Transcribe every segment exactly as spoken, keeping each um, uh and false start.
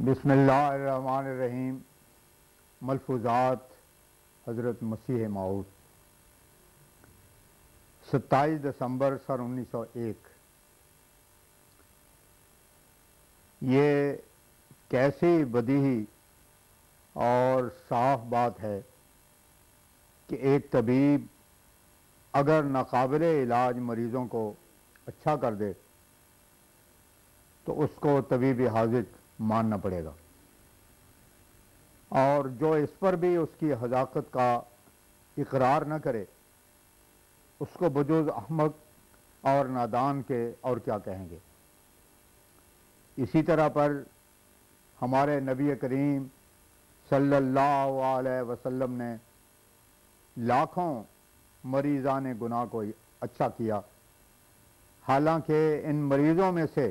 بسم اللہ الرحمن الرحیم۔ ملفوظات حضرت مسیح موعود، ستائیس دسمبر سن انیس سو ایک۔ یہ کیسی بدیہی اور صاف بات ہے کہ ایک طبیب اگر ناقابل علاج مریضوں کو اچھا کر دے تو اس کو طبیب حاذق ماننا پڑے گا، اور جو اس پر بھی اس کی حذاقت کا اقرار نہ کرے اس کو بجوز احمق اور نادان کے اور کیا کہیں گے۔ اسی طرح پر ہمارے نبی کریم صلی اللہ علیہ وسلم نے لاکھوں مریضان گناہ کو اچھا کیا، حالانکہ ان مریضوں میں سے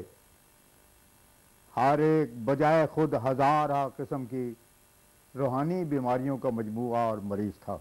ہر ایک بجائے خود ہزارہ قسم کی روحانی بیماریوں کا مجموعہ اور مریض تھا۔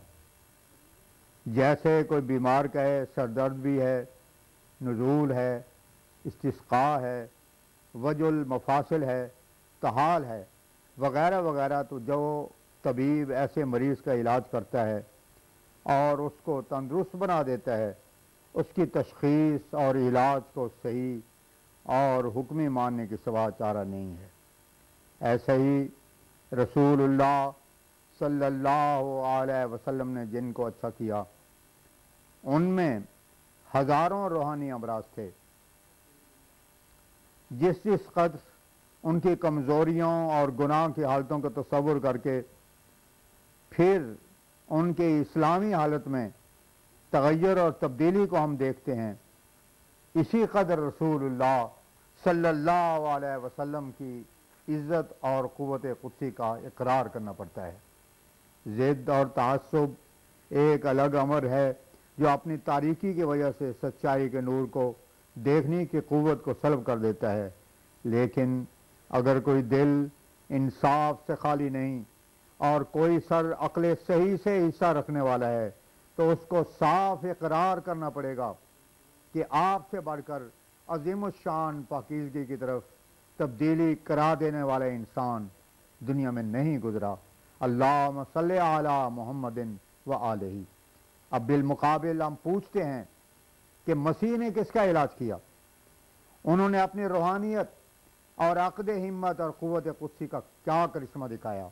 جیسے کوئی بیمار کہے سر درد بھی ہے، نزول ہے، استسقاء ہے، وجع المفاصل ہے، طحال ہے، وغیرہ وغیرہ، تو جو طبیب ایسے مریض کا علاج کرتا ہے اور اس کو تندرست بنا دیتا ہے، اس کی تشخیص اور علاج کو صحیح اور حکمی ماننے کے سوا چارہ نہیں ہے۔ ایسے ہی رسول اللہ صلی اللہ علیہ وسلم نے جن کو اچھا کیا ان میں ہزاروں روحانی امراض تھے۔ جس جس قدر ان کی کمزوریوں اور گناہ کی حالتوں کا تصور کر کے پھر ان کے اسلامی حالت میں تغیر اور تبدیلی کو ہم دیکھتے ہیں، اسی قدر رسول اللہ صلی اللہ علیہ وسلم کی عزت اور قوت قدسی کا اقرار کرنا پڑتا ہے۔ ضد اور تعصب ایک الگ امر ہے جو اپنی تاریکی کی وجہ سے سچائی کے نور کو دیکھنے کی قوت کو سلب کر دیتا ہے، لیکن اگر کوئی دل انصاف سے خالی نہیں اور کوئی سر عقل صحیح سے حصہ رکھنے والا ہے تو اس کو صاف اقرار کرنا پڑے گا کہ آپ سے بڑھ کر عظیم الشان پاکیزگی کی طرف تبدیلی کرا دینے والا انسان دنیا میں نہیں گزرا۔ اللہم صلی علی محمد و آلہ۔ اب بالمقابل ہم پوچھتے ہیں کہ مسیح نے کس کا علاج کیا؟ انہوں نے اپنی روحانیت اور عقد ہمت اور قوت قدسی کا کیا کرشمہ دکھایا؟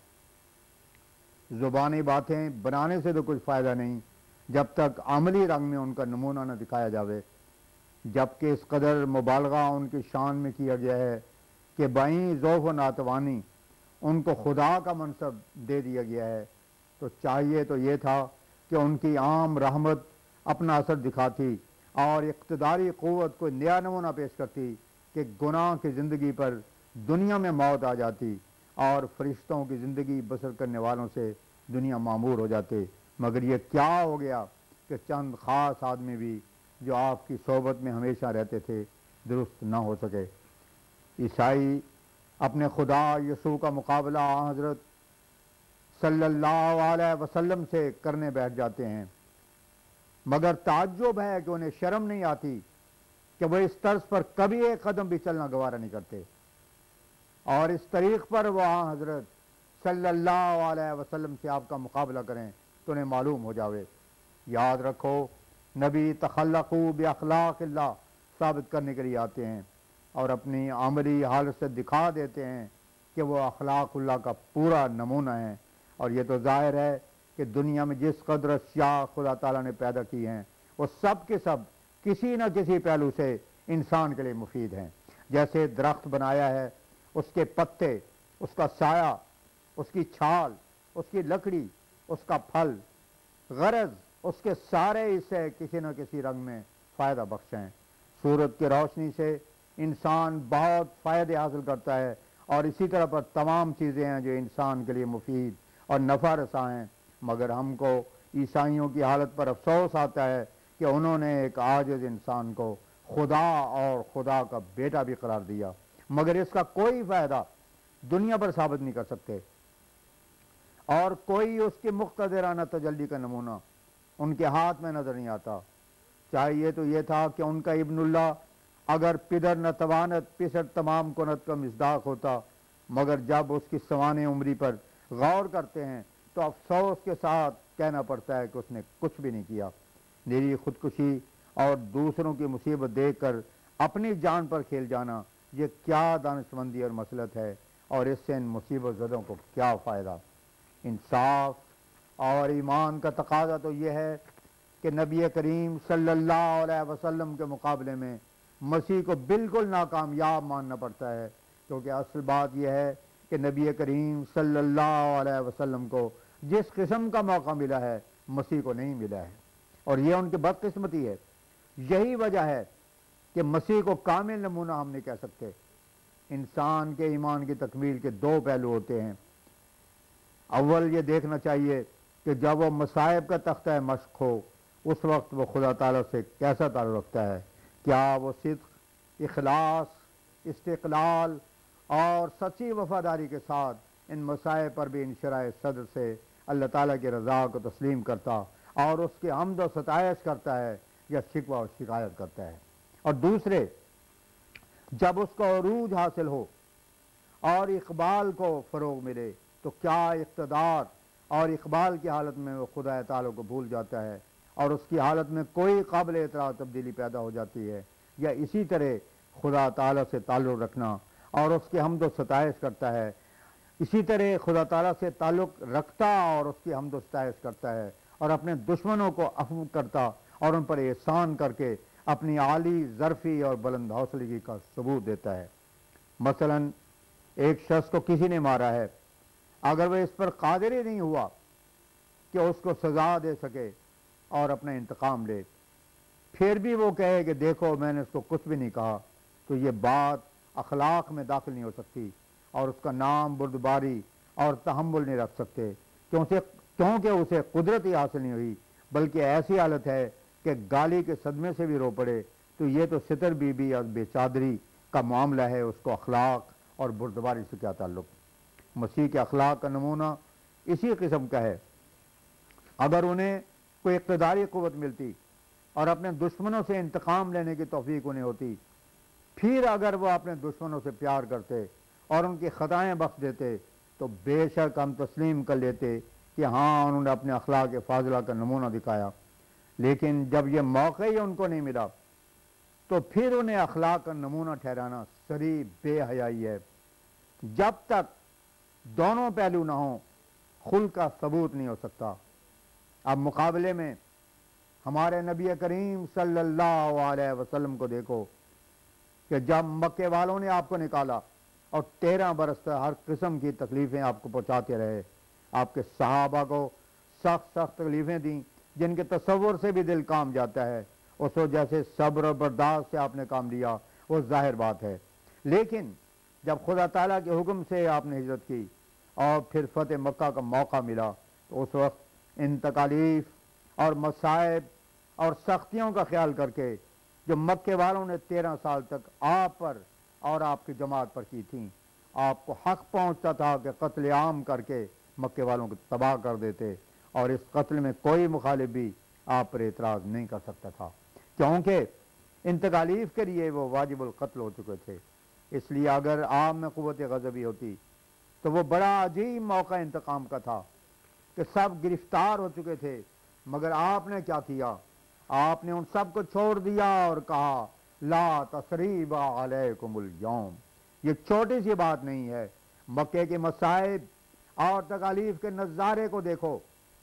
زبانی باتیں بنانے سے تو کچھ فائدہ نہیں جب تک عملی رنگ میں ان کا نمونہ نہ دکھایا جاوے، جبکہ اس قدر مبالغہ ان کی شان میں کیا گیا ہے کہ بائیں ضعف و ناتوانی ان کو خدا کا منصب دے دیا گیا ہے، تو چاہیے تو یہ تھا کہ ان کی عام رحمت اپنا اثر دکھاتی اور اقتداری قوت کو نیا نمونہ پیش کرتی کہ گناہ کی زندگی پر دنیا میں موت آ جاتی اور فرشتوں کی زندگی بسر کرنے والوں سے دنیا معمور ہو جاتے۔ مگر یہ کیا ہو گیا کہ چند خاص آدمی بھی جو آپ کی صحبت میں ہمیشہ رہتے تھے درست نہ ہو سکے۔ عیسائی اپنے خدا یسوع کا مقابلہ حضرت صلی اللہ علیہ وسلم سے کرنے بیٹھ جاتے ہیں، مگر تعجب ہے کہ انہیں شرم نہیں آتی کہ وہ اس طرز پر کبھی ایک قدم بھی چلنا گوارا نہیں کرتے، اور اس طریق پر وہ حضرت صلی اللہ علیہ وسلم سے آپ کا مقابلہ کریں تو انہیں معلوم ہو جاوے۔ یاد رکھو، نبی تخلقوا باخلاق اللہ ثابت کرنے کے لیے آتے ہیں اور اپنی عملی حالت سے دکھا دیتے ہیں کہ وہ اخلاق اللہ کا پورا نمونہ ہیں، اور یہ تو ظاہر ہے کہ دنیا میں جس قدر اشیاء خدا تعالیٰ نے پیدا کی ہیں وہ سب کے سب کسی نہ کسی پہلو سے انسان کے لیے مفید ہیں۔ جیسے درخت بنایا ہے، اس کے پتے، اس کا سایہ، اس کی چھال، اس کی لکڑی، اس کا پھل، غرض اس کے سارے حصے کسی نہ کسی رنگ میں فائدہ بخش ہیں۔ سورج کی روشنی سے انسان بہت فائدے حاصل کرتا ہے، اور اسی طرح پر تمام چیزیں ہیں جو انسان کے لیے مفید اور نفع رساں ہیں، مگر ہم کو عیسائیوں کی حالت پر افسوس آتا ہے کہ انہوں نے ایک عاجز انسان کو خدا اور خدا کا بیٹا بھی قرار دیا، مگر اس کا کوئی فائدہ دنیا پر ثابت نہیں کر سکتے، اور کوئی اس کی مقتدرانہ تجلی کا نمونہ ان کے ہاتھ میں نظر نہیں آتا۔ چاہیے تو یہ تھا کہ ان کا ابن اللہ اگر پدر نہ توانت پسر تمام کنت کا مصداق ہوتا مگر جب اس کی سوانح عمری پر غور کرتے ہیں تو افسوس کے ساتھ کہنا پڑتا ہے کہ اس نے کچھ بھی نہیں کیا۔ میری خودکشی اور دوسروں کی مصیبت دیکھ کر اپنی جان پر کھیل جانا، یہ کیا دانشمندی اور مسلط ہے، اور اس سے ان مصیبت زدوں کو کیا فائدہ۔ انصاف اور ایمان کا تقاضا تو یہ ہے کہ نبی کریم صلی اللہ علیہ وسلم کے مقابلے میں مسیح کو بالکل ناکامیاب ماننا پڑتا ہے، کیونکہ اصل بات یہ ہے کہ نبی کریم صلی اللہ علیہ وسلم کو جس قسم کا موقع ملا ہے مسیح کو نہیں ملا ہے، اور یہ ان کی بدقسمتی ہے۔ یہی وجہ ہے کہ مسیح کو کامل نمونہ ہم نہیں کہہ سکتے۔ انسان کے ایمان کی تکمیل کے دو پہلو ہوتے ہیں۔ اول یہ دیکھنا چاہیے کہ جب وہ مصائب کا تختہ مشق ہو اس وقت وہ خدا تعالیٰ سے کیسا تعلق رکھتا ہے، کیا وہ صدق، اخلاص، استقلال اور سچی وفاداری کے ساتھ ان مصائب پر بھی انشراح صدر سے اللہ تعالیٰ کی رضا کو تسلیم کرتا اور اس کی حمد و ستائش کرتا ہے، یا شکوہ اور شکایت کرتا ہے۔ اور دوسرے، جب اس کو عروج حاصل ہو اور اقبال کو فروغ ملے تو کیا اقتدار اور اقبال کی حالت میں وہ خدا تعالیٰ کو بھول جاتا ہے اور اس کی حالت میں کوئی قابل اعتراض تبدیلی پیدا ہو جاتی ہے، یا اسی طرح خدا تعالیٰ سے تعلق رکھنا اور اس کی حمد و ستائش کرتا ہے، اسی طرح خدا تعالیٰ سے تعلق رکھتا اور اس کی حمد و ستائش کرتا ہے اور اپنے دشمنوں کو عفو کرتا اور ان پر احسان کر کے اپنی عالی ظرفی اور بلند حوصلگی کا ثبوت دیتا ہے۔ مثلا ایک شخص کو کسی نے مارا ہے، اگر وہ اس پر قادر ہی نہیں ہوا کہ اس کو سزا دے سکے اور اپنا انتقام لے، پھر بھی وہ کہے کہ دیکھو میں نے اس کو کچھ بھی نہیں کہا، تو یہ بات اخلاق میں داخل نہیں ہو سکتی اور اس کا نام بردباری اور تحمل نہیں رکھ سکتے، کیونکہ اسے قدرت ہی حاصل نہیں ہوئی، بلکہ ایسی حالت ہے کہ گالی کے صدمے سے بھی رو پڑے۔ تو یہ تو ستر بی بی اور بے چادری کا معاملہ ہے، اس کو اخلاق اور بردباری سے کیا تعلق۔ مسیح کے اخلاق کا نمونہ اسی قسم کا ہے۔ اگر انہیں کوئی اقتداری قوت ملتی اور اپنے دشمنوں سے انتقام لینے کی توفیق انہیں ہوتی، پھر اگر وہ اپنے دشمنوں سے پیار کرتے اور ان کی خطائیں بخش دیتے تو بے شک ہم تسلیم کر لیتے کہ ہاں انہوں نے اپنے اخلاق فاضلہ کا نمونہ دکھایا۔ لیکن جب یہ موقع ہی ان کو نہیں ملا تو پھر انہیں اخلاق کا نمونہ ٹھہرانا صریح بے حیائی ہے۔ جب تک دونوں پہلو نہ ہوں خلق کا ثبوت نہیں ہو سکتا۔ اب مقابلے میں ہمارے نبی کریم صلی اللہ علیہ وسلم کو دیکھو کہ جب مکے والوں نے آپ کو نکالا اور تیرہ برس تک ہر قسم کی تکلیفیں آپ کو پہنچاتے رہے، آپ کے صحابہ کو سخت سخت تکلیفیں دیں جن کے تصور سے بھی دل کام جاتا ہے، اس کو جیسے صبر و برداشت سے آپ نے کام لیا وہ ظاہر بات ہے۔ لیکن جب خدا تعالیٰ کے حکم سے آپ نے ہجرت کی اور پھر فتح مکہ کا موقع ملا تو اس وقت ان تکالیف اور مصائب اور سختیوں کا خیال کر کے جو مکے والوں نے تیرہ سال تک آپ پر اور آپ کی جماعت پر کی تھیں، آپ کو حق پہنچتا تھا کہ قتل عام کر کے مکے والوں کو تباہ کر دیتے، اور اس قتل میں کوئی مخالف بھی آپ پر اعتراض نہیں کر سکتا تھا، کیونکہ ان تکالیف کے لیے وہ واجب القتل ہو چکے تھے۔ اس لیے اگر آپ میں قوت غضبی ہوتی تو وہ بڑا عجیب موقع انتقام کا تھا کہ سب گرفتار ہو چکے تھے، مگر آپ نے کیا کیا؟ آپ نے ان سب کو چھوڑ دیا اور کہا لا تثریب علیکم اليوم۔ یہ چھوٹی سی بات نہیں ہے۔ مکے کے مصائب اور تکالیف کے نظارے کو دیکھو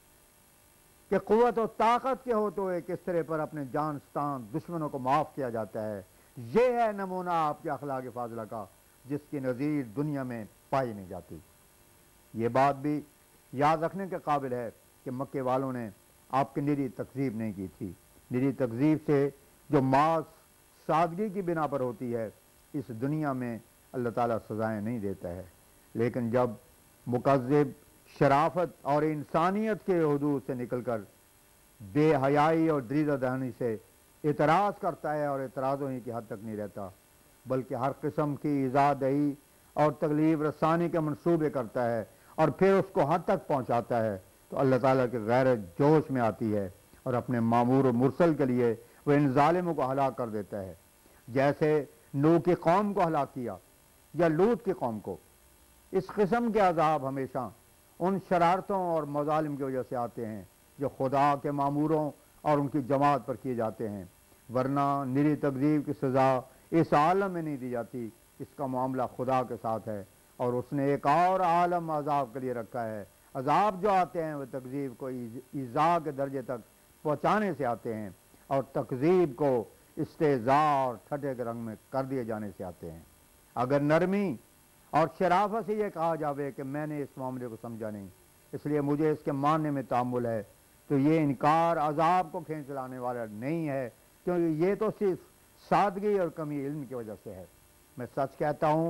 کہ قوت و طاقت کے ہوتے ہوئے کس طرح پر اپنے جانستان دشمنوں کو معاف کیا جاتا ہے۔ یہ ہے نمونہ آپ کے اخلاق فاضلہ کا، جس کی نظیر دنیا میں پائی نہیں جاتی۔ یہ بات بھی یاد رکھنے کے قابل ہے کہ مکے والوں نے آپ کی نری تکذیب نہیں کی تھی۔ نری تکذیب سے جو معاذ سادگی کی بنا پر ہوتی ہے، اس دنیا میں اللہ تعالیٰ سزائیں نہیں دیتا ہے، لیکن جب مکذب شرافت اور انسانیت کے حدود سے نکل کر بے حیائی اور دریدہ دہنی سے اعتراض کرتا ہے اور اعتراضوں ہی کی حد تک نہیں رہتا، بلکہ ہر قسم کی ایذا دہی اور تکلیف رسانی کے منصوبے کرتا ہے اور پھر اس کو حد تک پہنچاتا ہے، تو اللہ تعالیٰ کی غیرت جوش میں آتی ہے اور اپنے مامور و مرسل کے لیے وہ ان ظالموں کو ہلاک کر دیتا ہے، جیسے نوح کی قوم کو ہلاک کیا یا لوط کی قوم کو۔ اس قسم کے عذاب ہمیشہ ان شرارتوں اور مظالم کی وجہ سے آتے ہیں جو خدا کے ماموروں اور ان کی جماعت پر کیے جاتے ہیں، ورنہ نری تکذیب کی سزا اس عالم میں نہیں دی جاتی۔ اس کا معاملہ خدا کے ساتھ ہے، اور اس نے ایک اور عالم عذاب کے لیے رکھا ہے۔ عذاب جو آتے ہیں وہ تکذیب کو ایذا کے درجے تک پہنچانے سے آتے ہیں، اور تکذیب کو استہزاء اور ٹھٹے کے رنگ میں کر دیے جانے سے آتے ہیں۔ اگر نرمی اور شرافت سے یہ کہا جاوے کہ میں نے اس معاملے کو سمجھا نہیں، اس لیے مجھے اس کے ماننے میں تعامل ہے، تو یہ انکار عذاب کو کھینچ لانے والا نہیں ہے، کیونکہ یہ تو صرف سادگی اور کمی علم کی وجہ سے ہے۔ میں سچ کہتا ہوں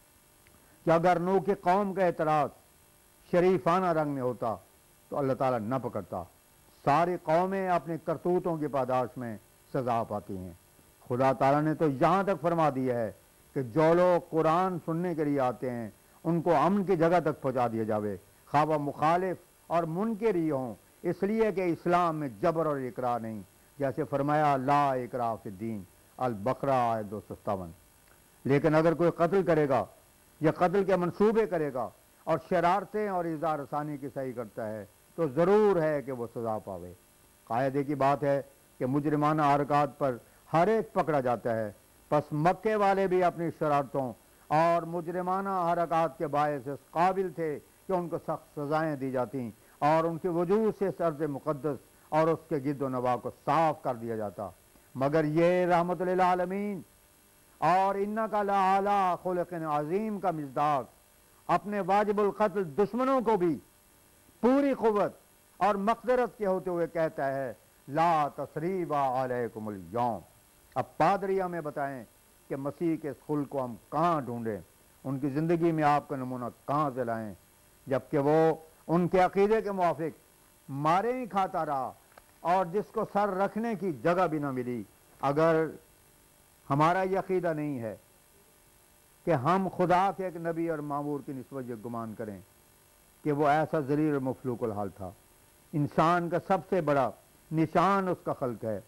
کہ اگر نوح کی قوم کا اعتراض شریفانہ رنگ میں ہوتا تو اللہ تعالیٰ نہ پکڑتا۔ ساری قومیں اپنے کرتوتوں کی پاداش میں سزا پاتی ہیں۔ خدا تعالیٰ نے تو یہاں تک فرما دیا ہے کہ جو لوگ قرآن سننے کے لیے آتے ہیں ان کو امن کی جگہ تک پہنچا دیا جاوے، خواہ وہ مخالف اور منکر ہی ہوں، اس لیے کہ اسلام میں جبر اور اکراہ نہیں، جیسے فرمایا لا اکراہ فی الدین، البقرہ آیت دو سو ستاون۔ لیکن اگر کوئی قتل کرے گا یا قتل کے منصوبے کرے گا اور شرارتیں اور اظہار رسانی کی صحیح کرتا ہے تو ضرور ہے کہ وہ سزا پاوے۔ قاعدے کی بات ہے کہ مجرمانہ حرکات پر ہر ایک پکڑا جاتا ہے، پس مکے والے بھی اپنی شرارتوں اور مجرمانہ حرکات کے باعث اس قابل تھے کہ ان کو سخت سزائیں دی جاتیں اور ان کے وجود سے سرز مقدس اور اس کے گرد و نواح کو صاف کر دیا جاتا، مگر یہ رحمت للعالمین اور انکا لعلی خلق عظیم کا مصداق اپنے واجب القتل دشمنوں کو بھی پوری قوت اور مقدرت کے ہوتے ہوئے کہتا ہے لا تثریب علیکم اليوم۔ اب پادری ہمیں بتائیں کہ مسیح کے اس خلق کو ہم کہاں ڈھونڈیں، ان کی زندگی میں آپ کا نمونہ کہاں سے لائیں، جبکہ وہ ان کے عقیدے کے موافق مارے ہی کھاتا رہا اور جس کو سر رکھنے کی جگہ بھی نہ ملی۔ اگر ہمارا یہ عقیدہ نہیں ہے کہ ہم خدا کے ایک نبی اور مامور کی نسبت یہ گمان کریں کہ وہ ایسا ذلیل اور مفلوق الحال تھا۔ انسان کا سب سے بڑا نشان اس کا خلق ہے،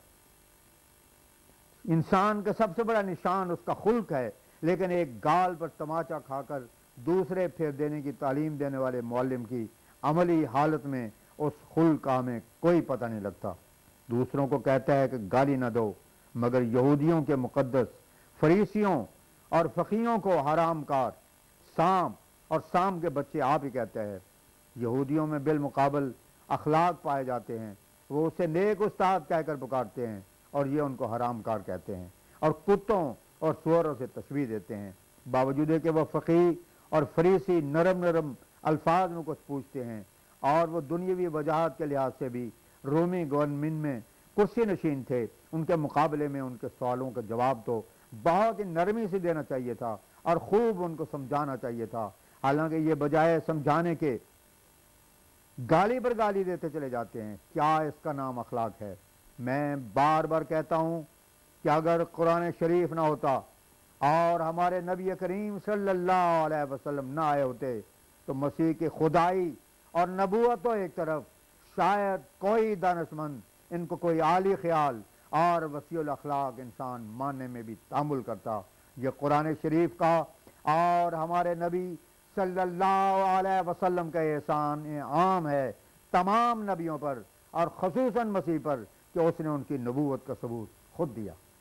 انسان کا سب سے بڑا نشان اس کا خلق ہے، لیکن ایک گال پر تماچا کھا کر دوسرے پھیر دینے کی تعلیم دینے والے معلم کی عملی حالت میں اس خلق کا ہمیں کوئی پتہ نہیں لگتا۔ دوسروں کو کہتا ہے کہ گالی نہ دو، مگر یہودیوں کے مقدس فریسیوں اور فقیوں کو حرام کار، سام اور سام کے بچے آپ ہی کہتے ہیں۔ یہودیوں میں بالمقابل اخلاق پائے جاتے ہیں، وہ اسے نیک استاد کہہ کر پکارتے ہیں اور یہ ان کو حرام کار کہتے ہیں اور کتوں اور سوروں سے تشبیہ دیتے ہیں، باوجود کہ وہ فقیہ اور فریسی نرم نرم الفاظ میں کچھ پوچھتے ہیں، اور وہ دنیاوی وجاہت کے لحاظ سے بھی رومی گورنمنٹ میں کرسی نشین تھے۔ ان کے مقابلے میں ان کے سوالوں کا جواب تو بہت ہی نرمی سے دینا چاہیے تھا اور خوب ان کو سمجھانا چاہیے تھا، حالانکہ یہ بجائے سمجھانے کے گالی پر گالی دیتے چلے جاتے ہیں۔ کیا اس کا نام اخلاق ہے؟ میں بار بار کہتا ہوں کہ اگر قرآن شریف نہ ہوتا اور ہمارے نبی کریم صلی اللہ علیہ وسلم نہ آئے ہوتے تو مسیح کی خدائی اور نبوت تو ایک طرف، شاید کوئی دانشمند ان کو کوئی عالی خیال اور وسیع الاخلاق انسان ماننے میں بھی تعامل کرتا۔ یہ قرآن شریف کا اور ہمارے نبی صلی اللہ علیہ وسلم کا احسان عام ہے تمام نبیوں پر اور خصوصاً مسیح پر کہ اس نے ان کی نبوت کا ثبوت خود دیا۔